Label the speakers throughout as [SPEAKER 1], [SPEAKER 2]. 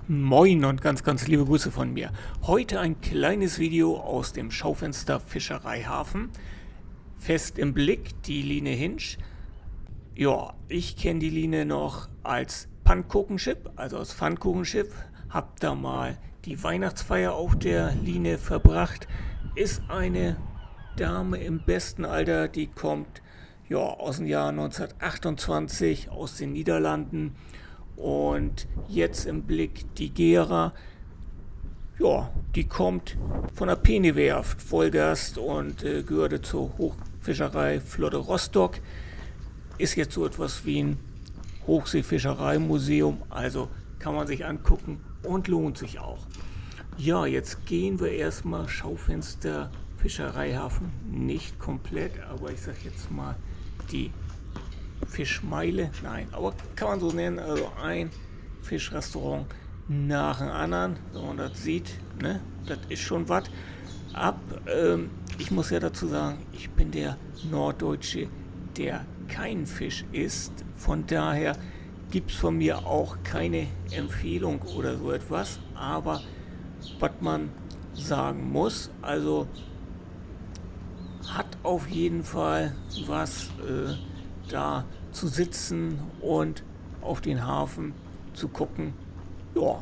[SPEAKER 1] Moin und ganz liebe Grüße von mir. Heute ein kleines Video aus dem Schaufenster Fischereihafen. Fest im Blick die Line Hinsch. Ja, ich kenne die Line noch als Pfannkuchenschiff, also als Pfannkuchenschiff. Hab da mal die Weihnachtsfeier auf der Line verbracht. Ist eine Dame im besten Alter, die kommt ja aus dem Jahr 1928 aus den Niederlanden. Und jetzt im Blick die Gera, ja, die kommt von der Peenewerft, Vollgast und gehörte zur Hochfischereiflotte Rostock. Ist jetzt so etwas wie ein Hochseefischereimuseum, also kann man sich angucken und lohnt sich auch. Ja, jetzt gehen wir erstmal Schaufenster Fischereihafen, nicht komplett, aber ich sag jetzt mal die Fischmeile, nein, aber kann man so nennen, also ein Fischrestaurant nach dem anderen, so man das sieht, ne, das ist schon was ab. Ich muss ja dazu sagen, ich bin der Norddeutsche, der keinen Fisch isst, von daher gibt es von mir auch keine Empfehlung oder so etwas, aber was man sagen muss, also hat auf jeden Fall was da zu sitzen und auf den Hafen zu gucken. Ja,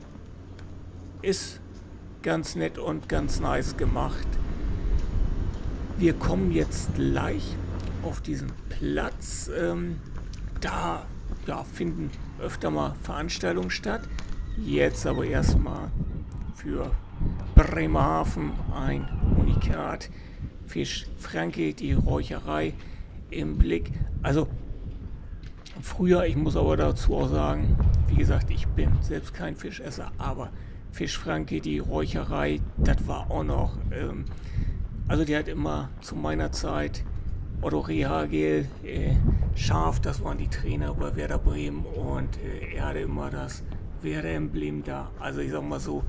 [SPEAKER 1] ist ganz nett und ganz nice gemacht. Wir kommen jetzt gleich auf diesen Platz. Da ja, finden öfter mal Veranstaltungen statt. Jetzt aber erstmal für Bremerhaven ein Unikat. Fisch Franke, die Räucherei im Blick. Also früher, ich muss aber dazu auch sagen, wie gesagt, ich bin selbst kein Fischesser, aber Fisch Franke, die Räucherei, das war auch noch, also die hat immer zu meiner Zeit Otto Rehhagel, Scharf, das waren die Trainer bei Werder Bremen und er hatte immer das Werder-Emblem da. Also ich sag mal so,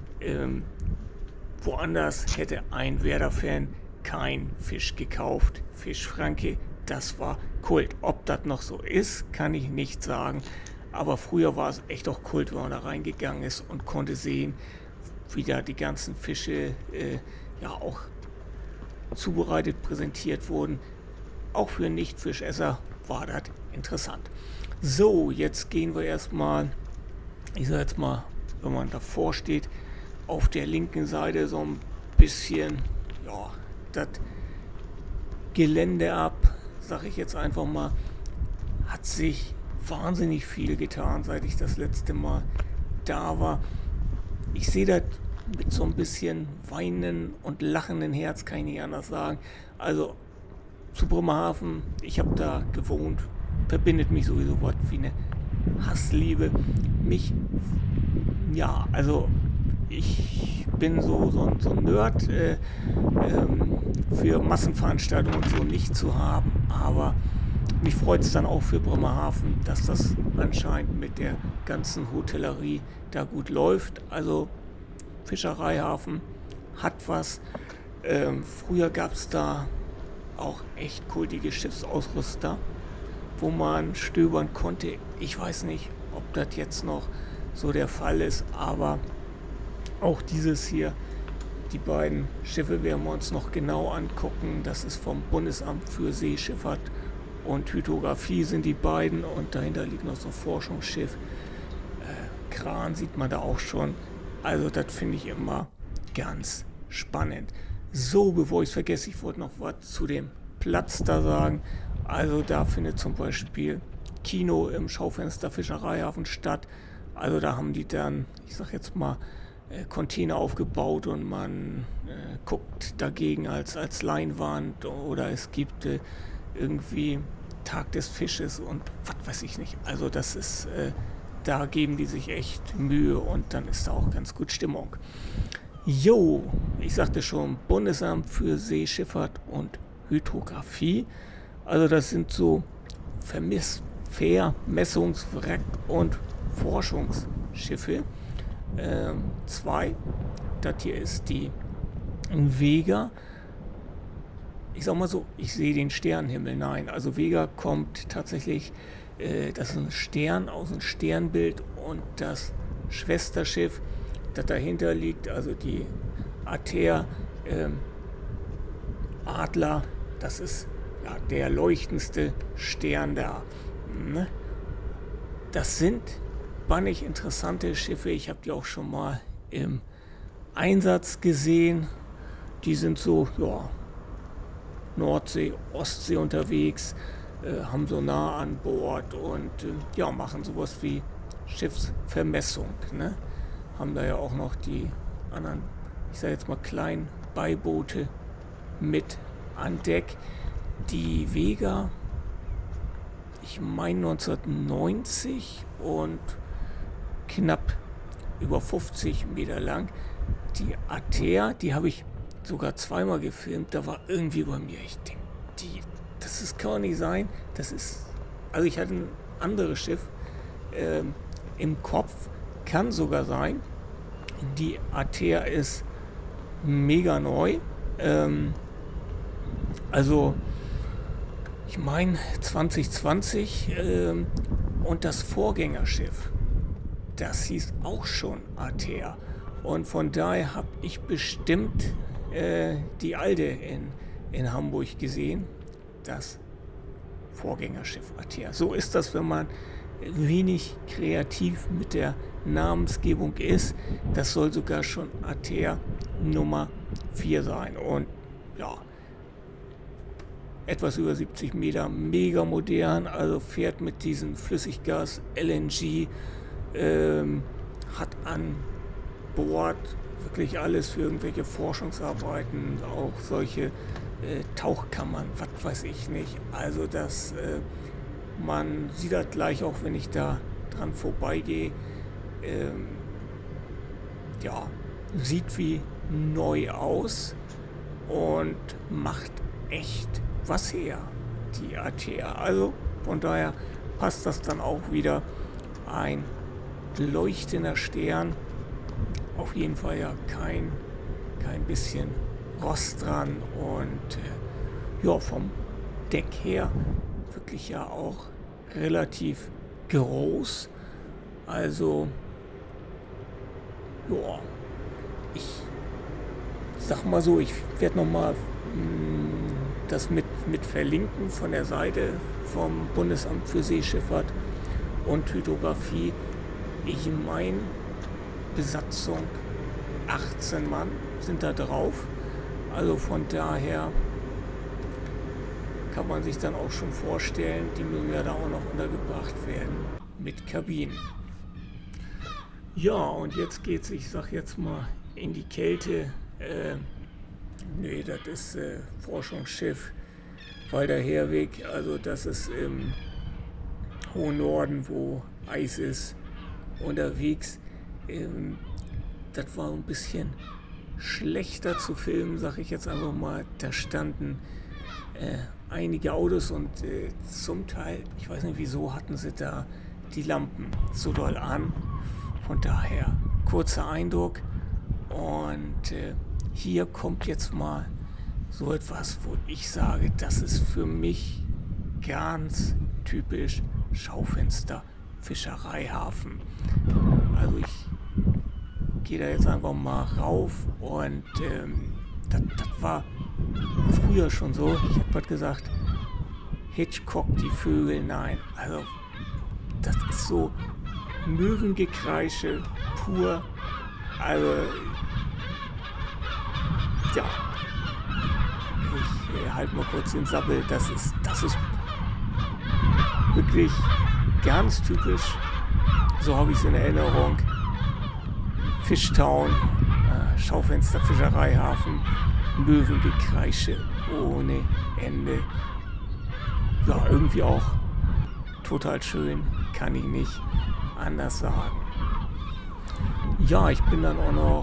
[SPEAKER 1] woanders hätte ein Werder-Fan kein Fisch gekauft. Fisch Franke, das war Kult. Ob das noch so ist, kann ich nicht sagen. Aber früher war es echt auch Kult, wenn man da reingegangen ist und konnte sehen, wie da die ganzen Fische ja auch zubereitet, präsentiert wurden. Auch für Nicht-Fischesser war das interessant. So, jetzt gehen wir erstmal, ich sag jetzt mal, wenn man davor steht, auf der linken Seite so ein bisschen, ja, das Gelände ab, sag ich jetzt einfach mal, hat sich wahnsinnig viel getan, seit ich das letzte Mal da war. Ich sehe das mit so ein bisschen weinen und lachenden Herz, kann ich nicht anders sagen. Also zu Bremerhaven, ich habe da gewohnt, verbindet mich sowieso was wie eine Hassliebe. Mich, ja, also ich bin so ein Nerd, für Massenveranstaltungen und so nicht zu haben, aber mich freut es dann auch für Bremerhaven, dass das anscheinend mit der ganzen Hotellerie da gut läuft. Also Fischereihafen hat was. Früher gab es da auch echt kultige Schiffsausrüster, wo man stöbern konnte. Ich weiß nicht, ob das jetzt noch so der Fall ist, aber auch dieses hier, die beiden Schiffe werden wir uns noch genau angucken. Das ist vom Bundesamt für Seeschifffahrt und Hydrographie sind die beiden und dahinter liegt noch so ein Forschungsschiff. Kran sieht man da auch schon. Also das finde ich immer ganz spannend. So, bevor ich es vergesse, ich wollte noch was zu dem Platz da sagen. Also da findet zum Beispiel Kino im Schaufenster Fischereihafen statt. Also da haben die dann, ich sag jetzt mal, Container aufgebaut und man guckt dagegen als Leinwand oder es gibt irgendwie Tag des Fisches und was weiß ich nicht. Also das ist, da geben die sich echt Mühe und dann ist da auch ganz gut Stimmung. Jo, ich sagte schon, Bundesamt für Seeschifffahrt und Hydrographie. Also das sind so Vermessungswrack- und Forschungsschiffe. Zwei. Das hier ist die Vega. Ich sag mal so, ich sehe den Sternenhimmel. Nein, also Vega kommt tatsächlich, das ist ein Stern aus einem Sternbild und das Schwesterschiff, das dahinter liegt, also die Altair Adler, das ist ja der leuchtendste Stern da. Ne? Das sind bannig interessante Schiffe, ich habe die auch schon mal im Einsatz gesehen. Die sind so, ja, Nordsee, Ostsee unterwegs, haben Sonar an Bord und ja, machen sowas wie Schiffsvermessung. Ne? Haben da ja auch noch die anderen, ich sage jetzt mal, kleinen Beiboote mit an Deck. Die Vega, ich meine 1990 und knapp über 50 Meter lang. Die Altair, die habe ich sogar zweimal gefilmt, da war irgendwie bei mir, ich denke, das kann doch nicht sein, das ist, also ich hatte ein anderes Schiff im Kopf, kann sogar sein, die Altair ist mega neu, also ich meine 2020 und das Vorgängerschiff, das hieß auch schon Altair und von daher habe ich bestimmt die Alde in Hamburg gesehen, das Vorgängerschiff Altair. So ist das, wenn man wenig kreativ mit der Namensgebung ist. Das soll sogar schon Altair Nummer 4 sein. Und ja, etwas über 70 Meter, mega modern, also fährt mit diesem Flüssiggas LNG, hat an Bord wirklich alles für irgendwelche Forschungsarbeiten, auch solche Tauchkammern, was weiß ich nicht. Also das, man sieht das gleich auch, wenn ich da dran vorbeigehe. Ja, sieht wie neu aus und macht echt was her, die Altair. Also von daher passt das dann auch wieder, ein leuchtender Stern. Auf jeden Fall ja kein bisschen Rost dran und ja, vom Deck her wirklich ja auch relativ groß. Also ja, ich sag mal so, ich werde nochmal das mit verlinken von der Seite vom Bundesamt für Seeschifffahrt und Hydrographie. Ich meine, Besatzung 18 Mann sind da drauf, also von daher kann man sich dann auch schon vorstellen, die müssen ja da auch noch untergebracht werden mit Kabinen. Ja, und jetzt geht's, ich sag jetzt mal, in die Kälte. Nee, das ist Forschungsschiff Walter Herwig, also das ist im hohen Norden, wo Eis ist, unterwegs. Das war ein bisschen schlechter zu filmen, sag ich jetzt einfach mal. Da standen einige Autos und zum Teil, ich weiß nicht wieso, hatten sie da die Lampen so doll an. Von daher kurzer Eindruck. Und hier kommt jetzt mal so etwas, wo ich sage, das ist für mich ganz typisch Schaufenster Fischereihafen. Also ich gehe da jetzt einfach mal rauf und das war früher schon so. Ich habe gerade gesagt, Hitchcock, die Vögel, nein. Also das ist so Möwengekreische pur. Also ja, ich halte mal kurz den Sabbel. Das ist wirklich ganz typisch. So habe ich es in Erinnerung. Fishtown, Schaufenster, Fischereihafen, Möwengekreische ohne Ende. Ja, irgendwie auch total schön, kann ich nicht anders sagen. Ja, ich bin dann auch noch,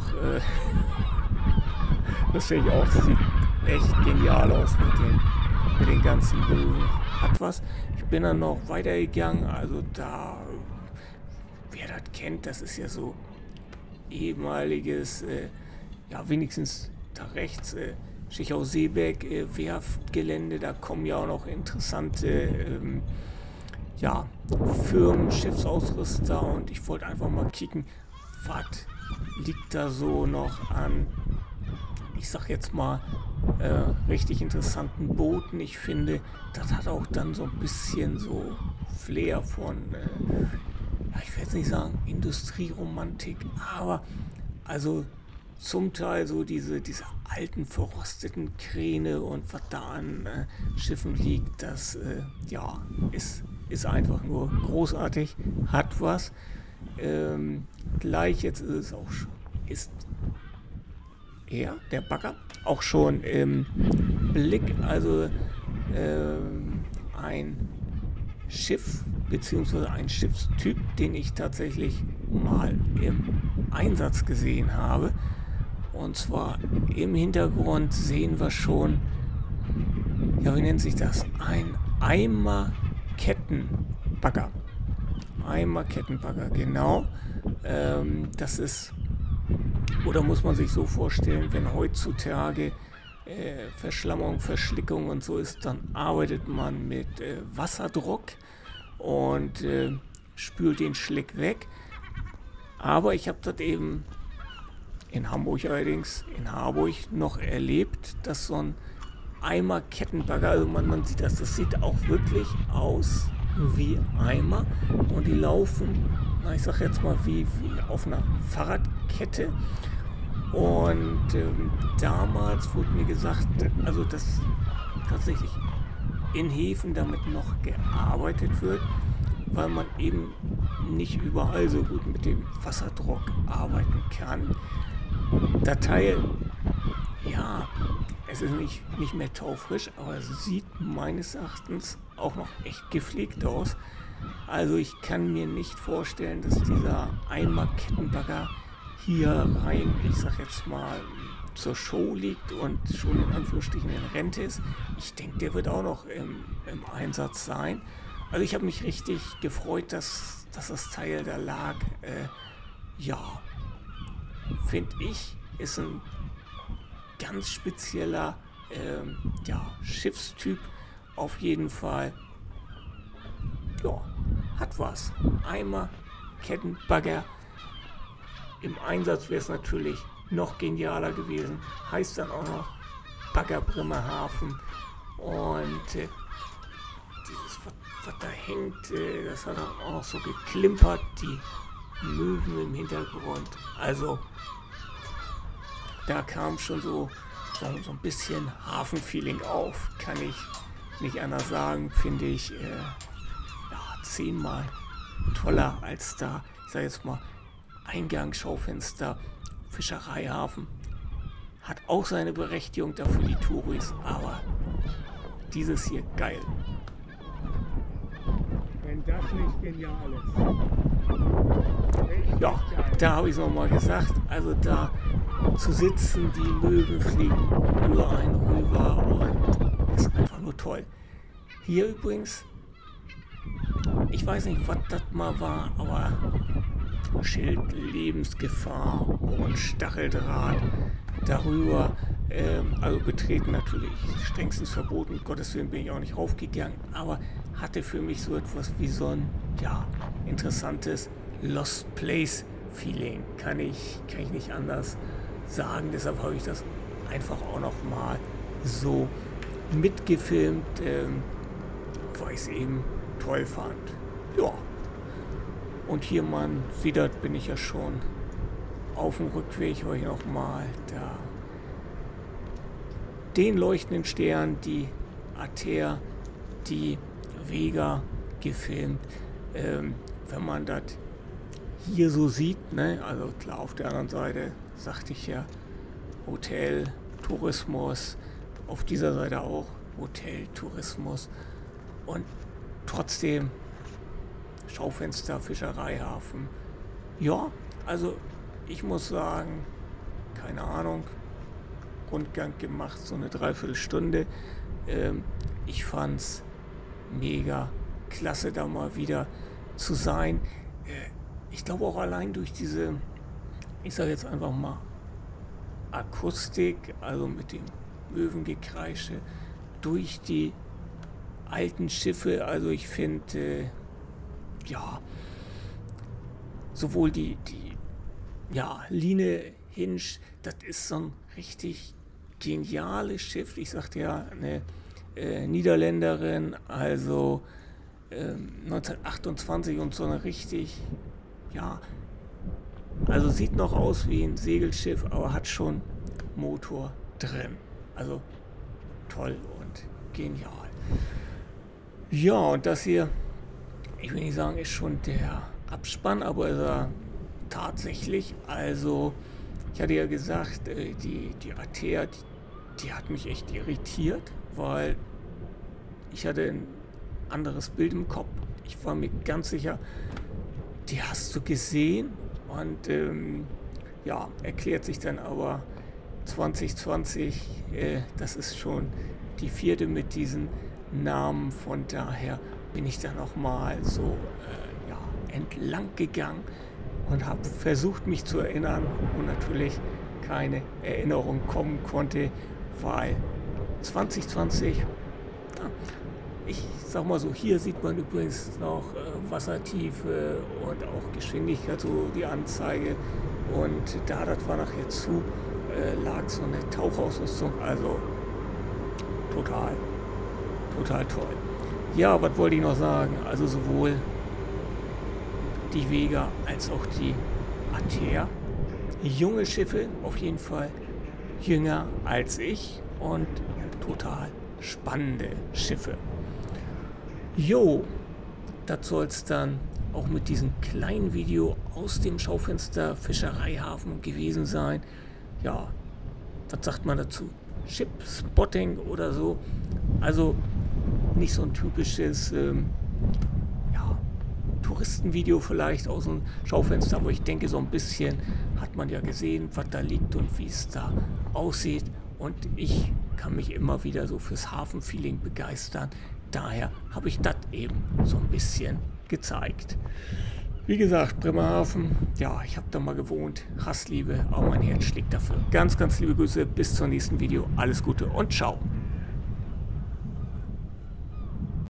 [SPEAKER 1] das finde ich auch, sieht echt genial aus mit den ganzen Möwen. Hat was. Ich bin dann noch weitergegangen, also da, wer das kennt, das ist ja so ehemaliges, ja wenigstens da rechts, Schichau-Seebeck, Werftgelände, da kommen ja auch noch interessante ja, Firmen, Schiffsausrüster und ich wollte einfach mal kicken, was liegt da so noch an, ich sag jetzt mal, richtig interessanten Booten. Ich finde, das hat auch dann so ein bisschen so Flair von, ja, ich will jetzt nicht sagen Industrieromantik, aber also zum Teil so diese alten verrosteten Kräne und was da an Schiffen liegt, das ja, ist einfach nur großartig, hat was. Gleich jetzt ist es auch schon, ist er, der Bagger, auch schon im Blick, also ein Schiff beziehungsweise ein Schiffstyp, den ich tatsächlich mal im Einsatz gesehen habe. Und zwar im Hintergrund sehen wir schon, ja, wie nennt sich das? Ein Eimer-Kettenbagger. Eimer-Kettenbagger, genau. Das ist, oder muss man sich so vorstellen, wenn heutzutage Verschlammung, Verschlickung und so ist, dann arbeitet man mit Wasserdruck und spült den Schlick weg. Aber ich habe das eben in Hamburg allerdings, in Harburg noch erlebt, dass so ein Eimer Kettenbagger, also man sieht das sieht auch wirklich aus wie Eimer und die laufen, na ich sag jetzt mal wie auf einer Fahrradkette. Und damals wurde mir gesagt, also dass tatsächlich in Häfen damit noch gearbeitet wird, weil man eben nicht überall so gut mit dem Wasserdruck arbeiten kann. Der Teil, ja, es ist nicht mehr taufrisch, aber es sieht meines Erachtens auch noch echt gepflegt aus. Also ich kann mir nicht vorstellen, dass dieser Eimer Kettenbagger hier rein, ich sag jetzt mal, zur Show liegt und schon in Anführungsstrichen in Rente ist. Ich denke, der wird auch noch im Einsatz sein. Also ich habe mich richtig gefreut, dass das Teil da lag. Ja, finde ich, ist ein ganz spezieller ja, Schiffstyp auf jeden Fall. Ja, hat was. Eimer, Kettenbagger. Im Einsatz wäre es natürlich noch genialer gewesen. Heißt dann auch noch Bagger Bremerhaven. Und dieses, was da hängt, das hat auch noch so geklimpert. Die Möwen im Hintergrund. Also, da kam schon so ein bisschen Hafenfeeling auf. Kann ich nicht anders sagen. Finde ich ja, 10-mal toller als da, ich sage jetzt mal, Eingangsschaufenster, Fischereihafen. Hat auch seine Berechtigung dafür die Touris, aber dieses hier geil.
[SPEAKER 2] Wenn das nicht genial ist.
[SPEAKER 1] Ja, da habe ich es nochmal gesagt. Also da zu sitzen, die Möwen fliegen über einen rüber und ist einfach nur toll. Hier übrigens, ich weiß nicht, was das mal war, aber Schild Lebensgefahr und Stacheldraht darüber. Also betreten natürlich strengstens verboten. Gottes Willen bin ich auch nicht raufgegangen, aber hatte für mich so etwas wie so ein, ja, interessantes Lost Place Feeling. Kann ich nicht anders sagen. Deshalb habe ich das einfach auch noch mal so mitgefilmt, weil ich es eben toll fand. Ja. Und hier, man sieht, das bin ich ja schon auf dem Rückweg, habe ich nochmal da den leuchtenden Stern, die Altair, die Vega gefilmt. Wenn man das hier so sieht, ne, also klar, auf der anderen Seite sagte ich ja Hotel, Tourismus, auf dieser Seite auch Hotel, Tourismus und trotzdem Schaufenster, Fischereihafen. Ja, also ich muss sagen, keine Ahnung, Rundgang gemacht, so eine Dreiviertelstunde. Ich fand's mega klasse, da mal wieder zu sein. Ich glaube auch allein durch diese, ich sage jetzt einfach mal, Akustik, also mit dem Möwengekreische, durch die alten Schiffe, also ich finde, ja, sowohl die ja, Line Hinsch, das ist so ein richtig geniales Schiff. Ich sagte ja, eine Niederländerin, also 1928 und so eine richtig, ja, also sieht noch aus wie ein Segelschiff, aber hat schon Motor drin. Also toll und genial. Ja, und das hier, ich will nicht sagen, ist schon der Abspann, aber ist er tatsächlich. Also, ich hatte ja gesagt, die Atea, die hat mich echt irritiert, weil ich hatte ein anderes Bild im Kopf. Ich war mir ganz sicher, die hast du gesehen und ja, erklärt sich dann aber 2020, das ist schon die 4. mit diesen Namen, von daher bin ich da nochmal so ja, entlang gegangen und habe versucht mich zu erinnern und natürlich keine Erinnerung kommen konnte, weil 2020, ich sag mal so, hier sieht man übrigens noch Wassertiefe und auch Geschwindigkeit, so die Anzeige, und da das war nachher zu, lag so eine Tauchausrüstung, also total toll. Ja, was wollte ich noch sagen? Also sowohl die Vega als auch die Atea, junge Schiffe, auf jeden Fall jünger als ich und total spannende Schiffe. Jo, das soll es dann auch mit diesem kleinen Video aus dem Schaufenster Fischereihafen gewesen sein. Ja, was sagt man dazu? Ship-Spotting oder so. Also nicht so ein typisches ja, Touristenvideo vielleicht aus dem Schaufenster, aber ich denke, so ein bisschen hat man ja gesehen, was da liegt und wie es da aussieht. Und ich kann mich immer wieder so fürs Hafenfeeling begeistern. Daher habe ich das eben so ein bisschen gezeigt. Wie gesagt, Bremerhaven, ja, ich habe da mal gewohnt. Hassliebe, auch mein Herz schlägt dafür. Ganz liebe Grüße, bis zum nächsten Video. Alles Gute und ciao.